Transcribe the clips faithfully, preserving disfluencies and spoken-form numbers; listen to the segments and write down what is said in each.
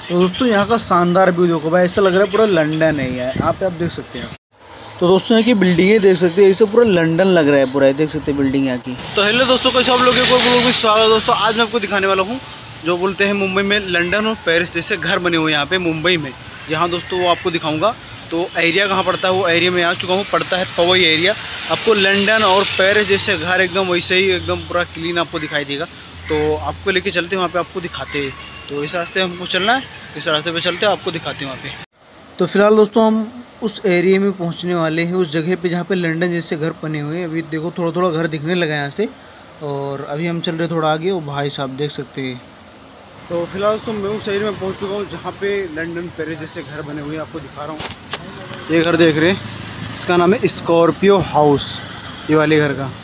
तो दोस्तों यहाँ का शानदार व्यू देखो भाई, ऐसा लग रहा है पूरा लंदन है यार। यहाँ पे आप देख सकते हैं। तो दोस्तों यहाँ की बिल्डिंगें देख सकते हैं, ऐसे पूरा लंदन लग रहा है पूरा, देख सकते हैं बिल्डिंग यहाँ की। तो हेलो दोस्तों, कैसे आप लोग को स्वागत है दोस्तों। आज मैं आपको दिखाने वाला हूँ जो बोलते हैं मुंबई में लंदन और पेरिस जैसे घर बने हुए हैं यहाँ पे मुंबई में। यहाँ दोस्तों वो आपको दिखाऊंगा। तो एरिया कहाँ पड़ता है वो एरिया में आ चुका हूँ, पड़ता है पवई एरिया। आपको लंदन और पेरिस जैसे घर एकदम वैसे ही एकदम पूरा क्लीन आपको दिखाई देगा। तो आपको लेके चलते हैं वहाँ पे, आपको दिखाते हैं। तो इस रास्ते हमको चलना है, इस रास्ते पे चलते हैं, आपको दिखाते हैं वहाँ पे। तो फिलहाल दोस्तों हम उस एरिया में पहुँचने वाले हैं, उस जगह पे जहाँ पे लंदन जैसे घर बने हुए हैं। अभी देखो थोड़ा थोड़ा घर दिखने लगा है यहाँ से, और अभी हम चल रहे थोड़ा आगे। वो भाई साहब देख सकते हैं। तो फिलहाल दोस्तों मैं उस एरिया में पहुँच चुका हूँ जहाँ पे लंदन पेरिस जैसे घर बने हुए हैं, आपको दिखा रहा हूँ। ये घर देख रहे हैं, इसका नाम है स्कॉर्पियो हाउस, ये वाले घर का।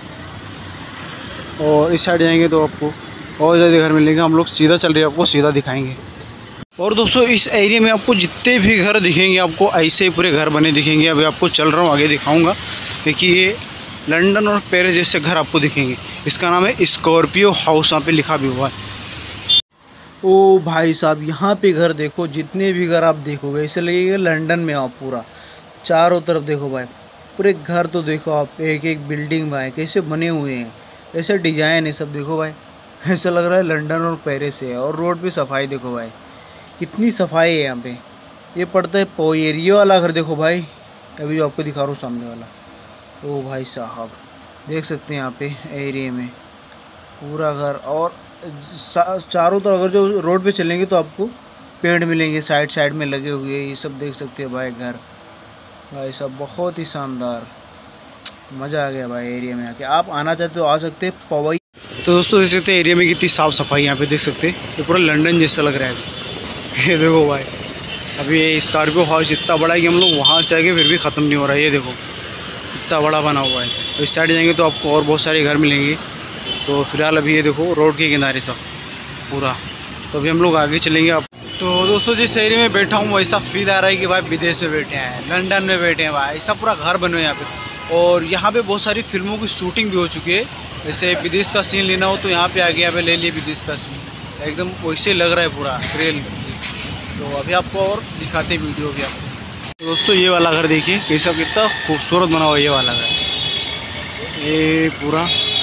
और इस साइड जाएंगे तो आपको और ज़्यादा घर मिलेंगे। हम लोग सीधा चल रहे हैं, आपको सीधा दिखाएंगे। और दोस्तों इस एरिया में आपको जितने भी घर दिखेंगे आपको ऐसे ही पूरे घर बने दिखेंगे। अभी आपको चल रहा हूँ, आगे दिखाऊंगा, क्योंकि ये लंदन और पेरिस जैसे घर आपको दिखेंगे। इसका नाम है स्कॉर्पियो हाउस, यहाँ पे लिखा भी हुआ है। ओ भाई साहब, यहाँ पे घर देखो, जितने भी घर आप देखोगे ऐसे लगेगा लंदन में आप पूरा चारों तरफ देखो भाई। पूरे घर तो देखो आप, एक एक बिल्डिंग भाई कैसे बने हुए हैं, ऐसे डिजाइन है सब देखो भाई। ऐसा लग रहा है लंदन और पेरिस है। और रोड पे सफाई देखो भाई, कितनी सफाई है यहाँ पे। ये पड़ता है पवई एरिया वाला घर देखो भाई, अभी जो आपको दिखा रहा हूँ सामने वाला। ओ भाई साहब देख सकते हैं यहाँ पे एरिया में पूरा घर। और चारों तरफ अगर जो रोड पे चलेंगे तो आपको पेड़ मिलेंगे साइड साइड में लगे हुए, ये सब देख सकते हैं भाई घर। भाई साहब बहुत ही शानदार, मज़ा आ गया भाई एरिया में आके। आप आना चाहते हो आ सकते हैं पवई। तो दोस्तों देख सकते हैं एरिया में कितनी साफ़ सफाई यहाँ पे देख सकते हैं। ये पूरा लंदन जैसा लग रहा है। ये देखो भाई, अभी ये स्कॉर्पियो हाउस इतना बड़ा है कि हम लोग वहाँ से आगे फिर भी ख़त्म नहीं हो रहा है। ये देखो इतना बड़ा बना हुआ है। तो इस साइड जाएंगे तो आपको और बहुत सारे घर मिलेंगे। तो फिलहाल अभी ये देखो रोड के किनारे सब पूरा। तो अभी हम लोग आगे चलेंगे। आप तो दोस्तों जिस एरिया में बैठा हूँ वैसा फील आ रहा है कि भाई विदेश में बैठे हैं, लंदन में बैठे हैं भाई। ऐसा पूरा घर बने हुए हैं यहाँ पे। और यहाँ पे बहुत सारी फिल्मों की शूटिंग भी हो चुकी है। जैसे विदेश का सीन लेना हो तो यहाँ पे आगे यहाँ पे ले लिए विदेश का सीन, एकदम वैसे लग रहा है पूरा रियल। तो अभी आपको और दिखाते हैं वीडियो भी आपको। तो दोस्तों ये वाला घर देखिए कैसा, कितना खूबसूरत बना हुआ है ये वाला घर। ये पूरा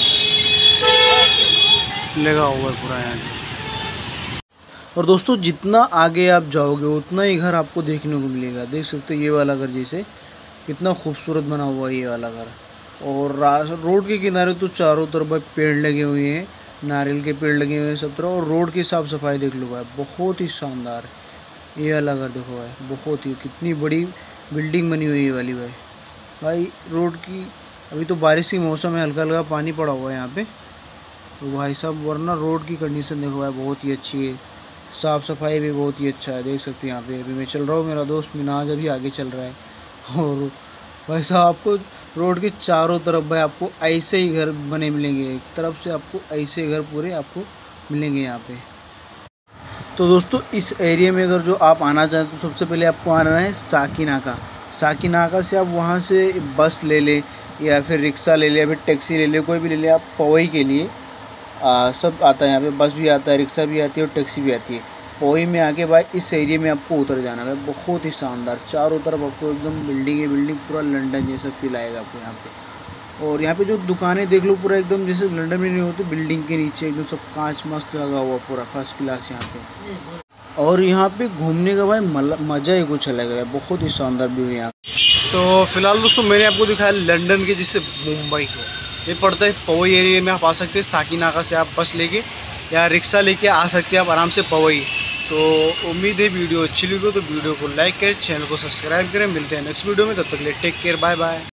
लगा हुआ है पूरा यहाँ। और दोस्तों जितना आगे आप जाओगे उतना ही घर आपको देखने को मिलेगा। देख सकते हो ये वाला घर जैसे कितना खूबसूरत बना हुआ है ये वाला घर। और रोड के किनारे तो चारों तरफ भाई पेड़ लगे हुए हैं, नारियल के पेड़ लगे हुए हैं सब तरफ। और रोड की साफ़ सफाई देख लो भाई, बहुत ही शानदार है ये वाला घर देखो भाई। बहुत ही कितनी बड़ी बिल्डिंग बनी हुई है ये वाली भाई। भाई रोड की अभी तो बारिश की मौसम है, हल्का हल्का पानी पड़ा हुआ है यहाँ पे। तो भाई साहब वरना रोड की कंडीशन देखो भाई बहुत ही अच्छी है, साफ़ सफाई भी बहुत ही अच्छा है। देख सकते हैं यहाँ पे अभी मैं चल रहा हूँ, मेरा दोस्त मिनाज अभी आगे चल रहा है। और भाई साहब आपको रोड के चारों तरफ भाई आपको ऐसे ही घर बने मिलेंगे, एक तरफ से आपको ऐसे घर पूरे आपको मिलेंगे यहाँ पे। तो दोस्तों इस एरिया में अगर जो आप आना चाहें तो सबसे पहले आपको आना है साकीनाका। साकीनाका से आप वहाँ से बस ले लें या फिर रिक्शा ले लें या फिर टैक्सी ले लें, कोई भी ले लें आप पवई के लिए। आ, सब आता है यहाँ पे, बस भी आता है, रिक्शा भी आती है और टैक्सी भी आती है। पवई में आके भाई इस एरिया में आपको उतर जाना है। बहुत ही शानदार, चारों तरफ आपको एकदम बिल्डिंग है बिल्डिंग, पूरा लंदन जैसा फील आएगा आपको यहाँ पे। और यहाँ पे जो दुकानें देख लो पूरा एकदम जैसे लंदन में नहीं होती, बिल्डिंग के नीचे एकदम सब कांच मस्त लगा हुआ पूरा फर्स्ट क्लास यहाँ पे। और यहाँ पे घूमने का भाई मज़ा ही कुछ अलग है, बहुत ही शानदार व्यू है यहाँ। तो फिलहाल दोस्तों मैंने आपको दिखाया लंदन के जैसे मुंबई को, ये पड़ता है पवई एरिया में। आप आ सकते हैं साकीनाका से, आप बस लेके या रिक्शा लेके आ सकते हैं आप आराम से पवई। तो उम्मीद है वीडियो अच्छी लगी हो तो वीडियो को लाइक करें, चैनल को सब्सक्राइब करें। मिलते हैं नेक्स्ट वीडियो में, तब तक के लिए टेक केयर, बाय बाय।